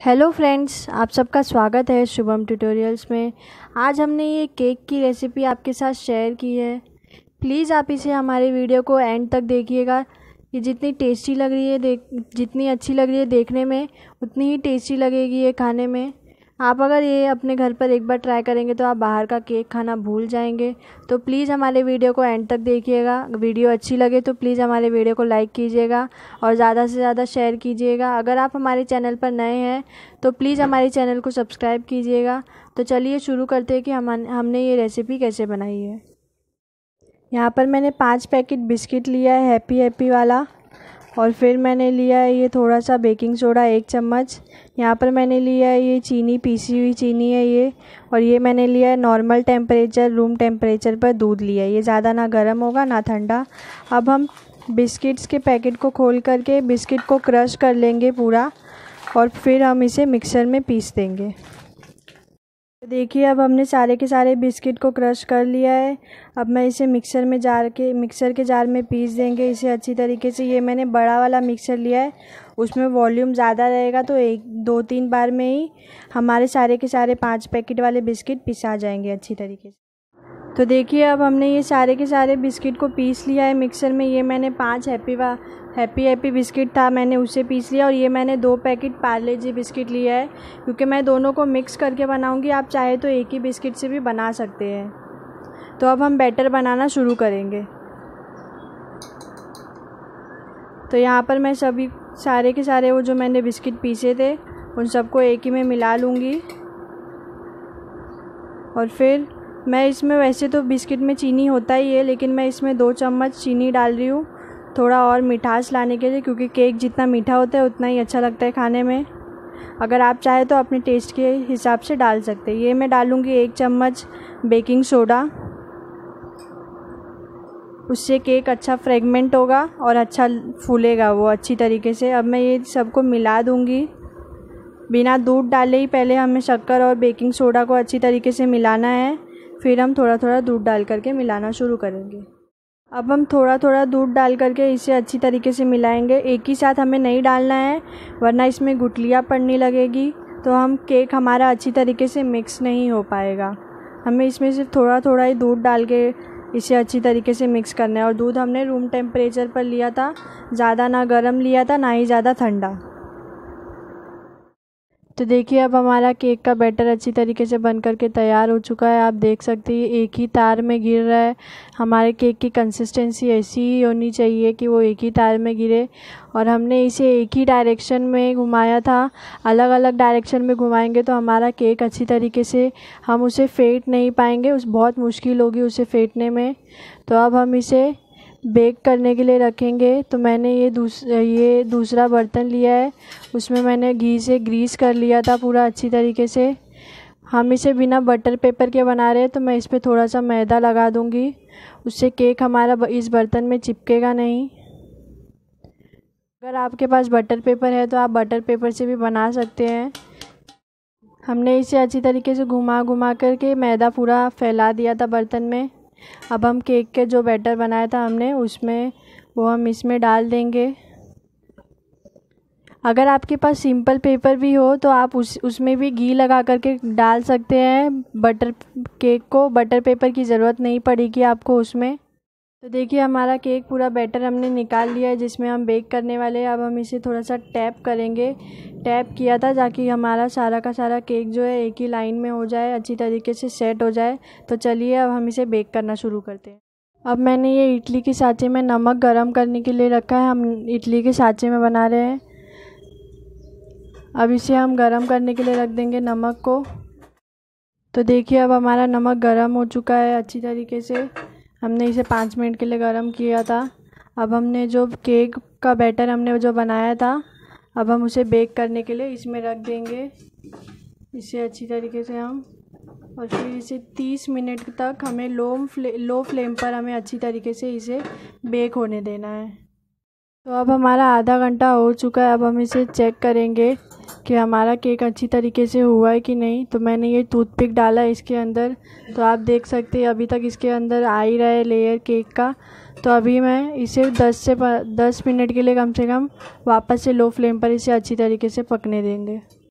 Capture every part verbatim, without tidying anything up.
Hello friends, आप सबका स्वागत है शुभम ट्यूटोरियल्स में। आज हमने ये केक की रेसिपी आपके साथ शेयर की है। प्लीज़ आप इसे हमारे वीडियो को एंड तक देखिएगा। ये जितनी टेस्टी लग रही है देख जितनी अच्छी लग रही है देखने में, उतनी ही टेस्टी लगेगी ये खाने में। आप अगर ये अपने घर पर एक बार ट्राई करेंगे तो आप बाहर का केक खाना भूल जाएंगे। तो प्लीज़ हमारे वीडियो को एंड तक देखिएगा। वीडियो अच्छी लगे तो प्लीज़ हमारे वीडियो को लाइक कीजिएगा और ज़्यादा से ज़्यादा शेयर कीजिएगा। अगर आप हमारे चैनल पर नए हैं तो प्लीज़ हमारे चैनल को सब्सक्राइब कीजिएगा। तो चलिए शुरू करते हैं कि हम हमने ये रेसिपी कैसे बनाई है। यहाँ पर मैंने पाँच पैकेट बिस्किट लिया है हैप्पी हैप्पी वाला, और फिर मैंने लिया है ये थोड़ा सा बेकिंग सोडा एक चम्मच। यहाँ पर मैंने लिया है ये चीनी, पीसी हुई चीनी है ये। और ये मैंने लिया है नॉर्मल टेम्परेचर रूम टेम्परेचर पर दूध लिया है। ये ज़्यादा ना गर्म होगा ना ठंडा। अब हम बिस्किट्स के पैकेट को खोल करके बिस्किट को क्रश कर लेंगे पूरा, और फिर हम इसे मिक्सर में पीस देंगे। देखिए अब हमने सारे के सारे बिस्किट को क्रश कर लिया है। अब मैं इसे मिक्सर में जार के मिक्सर के जार में पीस देंगे इसे अच्छी तरीके से। ये मैंने बड़ा वाला मिक्सर लिया है, उसमें वॉल्यूम ज़्यादा रहेगा, तो एक दो तीन बार में ही हमारे सारे के सारे पाँच पैकेट वाले बिस्किट पिसा जाएंगे अच्छी तरीके से। तो देखिए अब हमने ये सारे के सारे बिस्किट को पीस लिया है मिक्सर में। ये मैंने पाँच हैप्पी वा हैप्पी हैप्पी बिस्किट था, मैंने उसे पीस लिया। और ये मैंने दो पैकेट पार्ले जी बिस्किट लिया है, क्योंकि मैं दोनों को मिक्स करके बनाऊंगी। आप चाहे तो एक ही बिस्किट से भी बना सकते हैं। तो अब हम बैटर बनाना शुरू करेंगे। तो यहाँ पर मैं सभी सारे के सारे वो जो मैंने बिस्किट पीसे थे उन सबको एक ही में मिला लूँगी। और फिर मैं इसमें, वैसे तो बिस्किट में चीनी होता ही है, लेकिन मैं इसमें दो चम्मच चीनी डाल रही हूँ, थोड़ा और मिठास लाने के लिए, क्योंकि केक जितना मीठा होता है उतना ही अच्छा लगता है खाने में। अगर आप चाहे तो अपने टेस्ट के हिसाब से डाल सकते हैं। ये मैं डालूँगी एक चम्मच बेकिंग सोडा, उससे केक अच्छा फ्रेगमेंट होगा और अच्छा फूलेगा वो अच्छी तरीके से। अब मैं ये सबको मिला दूँगी। बिना दूध डाले ही पहले हमें शक्कर और बेकिंग सोडा को अच्छी तरीके से मिलाना है, फिर हम थोड़ा थोड़ा दूध डाल करके मिलाना शुरू करेंगे। अब हम थोड़ा थोड़ा दूध डाल करके इसे अच्छी तरीके से मिलाएंगे। एक ही साथ हमें नहीं डालना है, वरना इसमें गुठलियाँ पड़ने लगेगी, तो हम केक हमारा अच्छी तरीके से मिक्स नहीं हो पाएगा। हमें इसमें सिर्फ थोड़ा थोड़ा ही दूध डाल के इसे अच्छी तरीके से मिक्स करना है। और दूध हमने रूम टेम्परेचर पर लिया था, ज़्यादा ना गर्म लिया था ना ही ज़्यादा ठंडा। तो देखिए अब हमारा केक का बैटर अच्छी तरीके से बन करके तैयार हो चुका है। आप देख सकते हैं एक ही तार में गिर रहा है। हमारे केक की कंसिस्टेंसी ऐसी ही होनी चाहिए कि वो एक ही तार में गिरे। और हमने इसे एक ही डायरेक्शन में घुमाया था, अलग अलग डायरेक्शन में घुमाएंगे तो हमारा केक अच्छी तरीके से हम उसे फेंट नहीं पाएंगे, उस बहुत मुश्किल होगी उसे फेंटने में। तो अब हम इसे बेक करने के लिए रखेंगे। तो मैंने ये दूस ये दूसरा बर्तन लिया है, उसमें मैंने घी से ग्रीस कर लिया था पूरा अच्छी तरीके से। हम इसे बिना बटर पेपर के बना रहे हैं, तो मैं इस पर थोड़ा सा मैदा लगा दूंगी, उससे केक हमारा इस बर्तन में चिपकेगा नहीं। अगर आपके पास बटर पेपर है तो आप बटर पेपर से भी बना सकते हैं। हमने इसे अच्छी तरीके से घुमा घुमा करके मैदा पूरा फैला दिया था बर्तन में। अब हम केक के जो बैटर बनाया था हमने, उसमें वो हम इसमें डाल देंगे। अगर आपके पास सिंपल पेपर भी हो तो आप उस उसमें भी घी लगा करके डाल सकते हैं बटर केक को। बटर पेपर की ज़रूरत नहीं पड़ेगी आपको उसमें। तो देखिए हमारा केक पूरा बैटर हमने निकाल लिया है जिसमें हम बेक करने वाले हैं। अब हम इसे थोड़ा सा टैप करेंगे। टैप किया था ताकि हमारा सारा का सारा केक जो है एक ही लाइन में हो जाए, अच्छी तरीके से सेट हो जाए। तो चलिए अब हम इसे बेक करना शुरू करते हैं। अब मैंने ये इडली के साँचे में नमक गरम करने के लिए रखा है। हम इडली के साँचे में बना रहे हैं। अब इसे हम गरम करने के लिए रख देंगे नमक को। तो देखिए अब हमारा नमक गरम हो चुका है अच्छी तरीके से। हमने इसे पाँच मिनट के लिए गरम किया था। अब हमने जो केक का बैटर हमने जो बनाया था, अब हम उसे बेक करने के लिए इसमें रख देंगे इसे अच्छी तरीके से हम। और फिर इसे तीस मिनट तक हमें लो फ्ले लो फ्लेम पर हमें अच्छी तरीके से इसे बेक होने देना है। तो अब हमारा आधा घंटा हो चुका है। अब हम इसे चेक करेंगे कि हमारा केक अच्छी तरीके से हुआ है कि नहीं। तो मैंने ये टूथपिक डाला है इसके अंदर, तो आप देख सकते हैं अभी तक इसके अंदर आ ही रहा है लेयर केक का। तो अभी मैं इसे दस से दस मिनट के लिए कम से कम वापस से लो फ्लेम पर इसे अच्छी तरीके से पकने देंगे।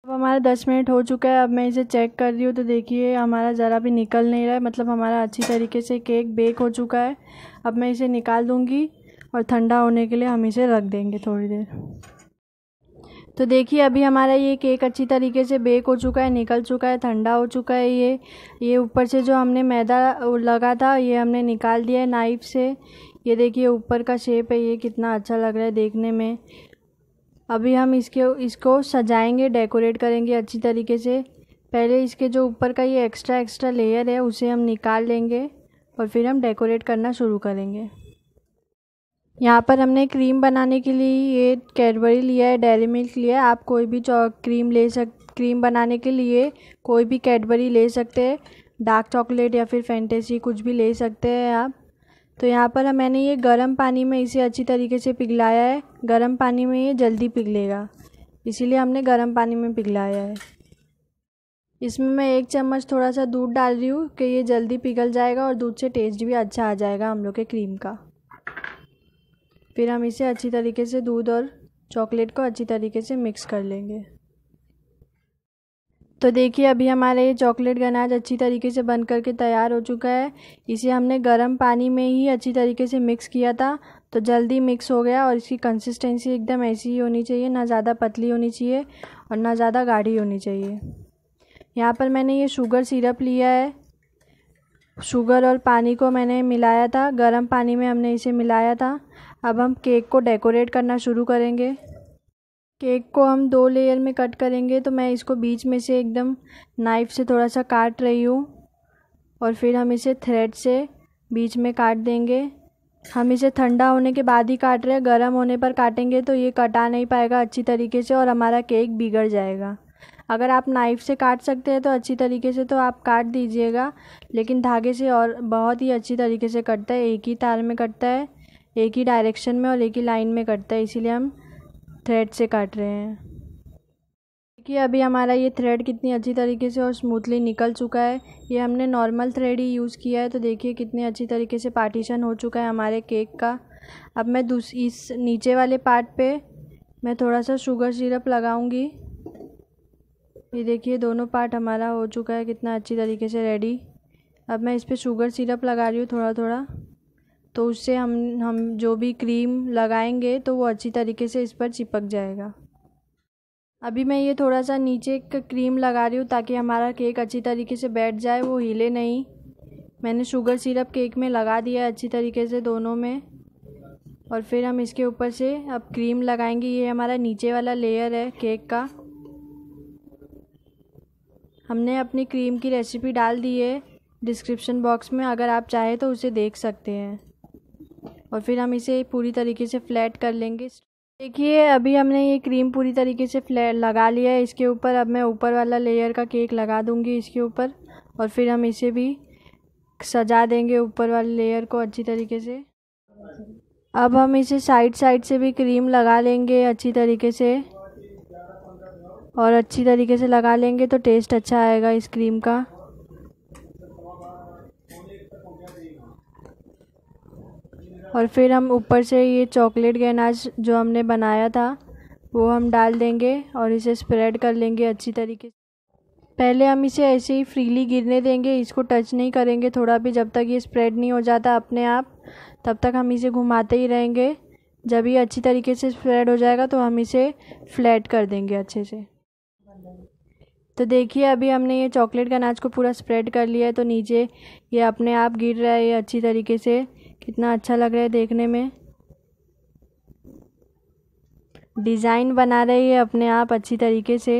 अब हमारा दस मिनट हो चुका है। अब मैं इसे चेक कर रही हूँ तो देखिए हमारा ज़रा भी निकल नहीं रहा है, मतलब हमारा अच्छी तरीके से केक बेक हो चुका है। अब मैं इसे निकाल दूँगी और ठंडा होने के लिए हम इसे रख देंगे थोड़ी देर। तो देखिए अभी हमारा ये केक अच्छी तरीके से बेक हो चुका है, निकल चुका है, ठंडा हो चुका है। ये ये ऊपर से जो हमने मैदा लगा था ये हमने निकाल दिया है नाइफ़ से। ये देखिए ऊपर का शेप है, ये कितना अच्छा लग रहा है देखने में। अभी हम इसके इसको सजाएंगे, डेकोरेट करेंगे अच्छी तरीके से। पहले इसके जो ऊपर का ये एक्स्ट्रा एक्स्ट्रा लेयर है उसे हम निकाल लेंगे और फिर हम डेकोरेट करना शुरू करेंगे। यहाँ पर हमने क्रीम बनाने के लिए ये कैडबरी लिया है, डेयरी मिल्क लिया है। आप कोई भी क्रीम ले सक क्रीम बनाने के लिए कोई भी कैडबरी ले सकते हैं, डार्क चॉकलेट या फिर फैंटेसी कुछ भी ले सकते हैं आप। तो यहाँ पर मैंने ये गर्म पानी में इसे अच्छी तरीके से पिघलाया है। गर्म पानी में ये जल्दी पिघलेगा, इसीलिए हमने गर्म पानी में पिघलाया है। इसमें मैं एक चम्मच थोड़ा सा दूध डाल रही हूँ कि ये जल्दी पिघल जाएगा और दूध से टेस्ट भी अच्छा आ जाएगा हम लोग के क्रीम का। फिर हम इसे अच्छी तरीके से दूध और चॉकलेट को अच्छी तरीके से मिक्स कर लेंगे। तो देखिए अभी हमारा ये चॉकलेट गनाश अच्छी तरीके से बन करके तैयार हो चुका है। इसे हमने गर्म पानी में ही अच्छी तरीके से मिक्स किया था तो जल्दी मिक्स हो गया। और इसकी कंसिस्टेंसी एकदम ऐसी ही होनी चाहिए, ना ज़्यादा पतली होनी चाहिए और ना ज़्यादा गाढ़ी होनी चाहिए। यहाँ पर मैंने ये शुगर सिरप लिया है। शुगर और पानी को मैंने मिलाया था, गर्म पानी में हमने इसे मिलाया था। अब हम केक को डेकोरेट करना शुरू करेंगे। केक को हम दो लेयर में कट करेंगे, तो मैं इसको बीच में से एकदम नाइफ़ से थोड़ा सा काट रही हूँ और फिर हम इसे थ्रेड से बीच में काट देंगे। हम इसे ठंडा होने के बाद ही काट रहे हैं, गर्म होने पर काटेंगे तो ये कटा नहीं पाएगा अच्छी तरीके से और हमारा केक बिगड़ जाएगा। अगर आप नाइफ़ से काट सकते हैं तो अच्छी तरीके से तो आप काट दीजिएगा, लेकिन धागे से और बहुत ही अच्छी तरीके से कटता है। एक ही तार में कटता है, एक ही डायरेक्शन में और एक ही लाइन में कटता है, इसीलिए हम थ्रेड से काट रहे हैं। देखिए अभी हमारा ये थ्रेड कितनी अच्छी तरीके से और स्मूथली निकल चुका है। ये हमने नॉर्मल थ्रेड ही यूज़ किया है। तो देखिए कितने अच्छी तरीके से पार्टीशन हो चुका है हमारे केक का। अब मैं दूस इस नीचे वाले पार्ट पे मैं थोड़ा सा शुगर सिरप लगाऊंगी। ये देखिए दोनों पार्ट हमारा हो चुका है कितना अच्छी तरीके से रेडी। अब मैं इस पर शुगर सिरप लगा रही हूँ थोड़ा थोड़ा, तो उससे हम हम जो भी क्रीम लगाएंगे तो वो अच्छी तरीके से इस पर चिपक जाएगा। अभी मैं ये थोड़ा सा नीचे क्रीम लगा रही हूँ ताकि हमारा केक अच्छी तरीके से बैठ जाए, वो हिले नहीं। मैंने शुगर सिरप केक में लगा दिया है अच्छी तरीके से दोनों में। और फिर हम इसके ऊपर से अब क्रीम लगाएंगे। ये हमारा नीचे वाला लेयर है केक का। हमने अपनी क्रीम की रेसिपी डाल दी है डिस्क्रिप्शन बॉक्स में, अगर आप चाहें तो उसे देख सकते हैं। और फिर हम इसे पूरी तरीके से फ्लैट कर लेंगे। देखिए अभी हमने ये क्रीम पूरी तरीके से फ्लैट लगा लिया है इसके ऊपर। अब मैं ऊपर वाला लेयर का केक लगा दूंगी इसके ऊपर और फिर हम इसे भी सजा देंगे ऊपर वाले लेयर को अच्छी तरीके से। अब हम इसे साइड साइड से भी क्रीम लगा लेंगे अच्छी तरीके से, और अच्छी तरीके से लगा लेंगे तो टेस्ट अच्छा आएगा इस क्रीम का। और फिर हम ऊपर से ये चॉकलेट गनाश जो हमने बनाया था वो हम डाल देंगे और इसे स्प्रेड कर लेंगे अच्छी तरीके से। पहले हम इसे ऐसे ही फ्रीली गिरने देंगे, इसको टच नहीं करेंगे थोड़ा भी, जब तक ये स्प्रेड नहीं हो जाता अपने आप तब तक हम इसे घुमाते ही रहेंगे। जब ये अच्छी तरीके से स्प्रेड हो जाएगा तो हम इसे फ्लैट कर देंगे अच्छे से। तो देखिए अभी हमने ये चॉकलेट गनाश को पूरा स्प्रेड कर लिया है, तो नीचे ये अपने आप गिर रहा है ये अच्छी तरीके से। कितना अच्छा लग रहा है देखने में। डिज़ाइन बना रही है अपने आप अच्छी तरीके से।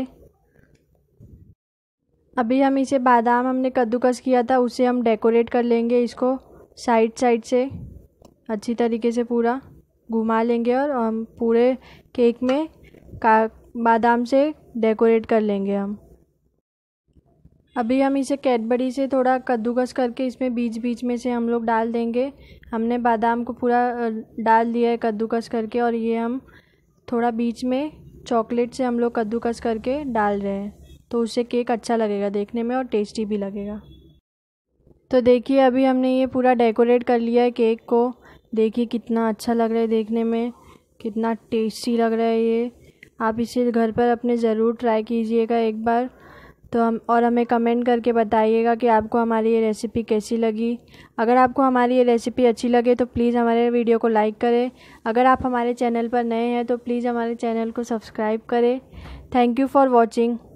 अभी हम इसे बादाम हमने कद्दूकस किया था उसे हम डेकोरेट कर लेंगे, इसको साइड साइड से अच्छी तरीके से पूरा घुमा लेंगे और हम पूरे केक में का बादाम से डेकोरेट कर लेंगे हम। अभी हम इसे कैडबरी से थोड़ा कद्दूकस करके इसमें बीच बीच में से हम लोग डाल देंगे। हमने बादाम को पूरा डाल दिया है कद्दूकस करके, और ये हम थोड़ा बीच में चॉकलेट से हम लोग कद्दूकस करके डाल रहे हैं, तो उससे केक अच्छा लगेगा देखने में और टेस्टी भी लगेगा। तो देखिए अभी हमने ये पूरा डेकोरेट कर लिया है केक को। देखिए कितना अच्छा लग रहा है देखने में, कितना टेस्टी लग रहा है ये। आप इसे घर पर अपने ज़रूर ट्राई कीजिएगा एक बार। तो हम और हमें कमेंट करके बताइएगा कि आपको हमारी ये रेसिपी कैसी लगी। अगर आपको हमारी ये रेसिपी अच्छी लगे तो प्लीज़ हमारे वीडियो को लाइक करें। अगर आप हमारे चैनल पर नए हैं तो प्लीज़ हमारे चैनल को सब्सक्राइब करें। Thank you for watching.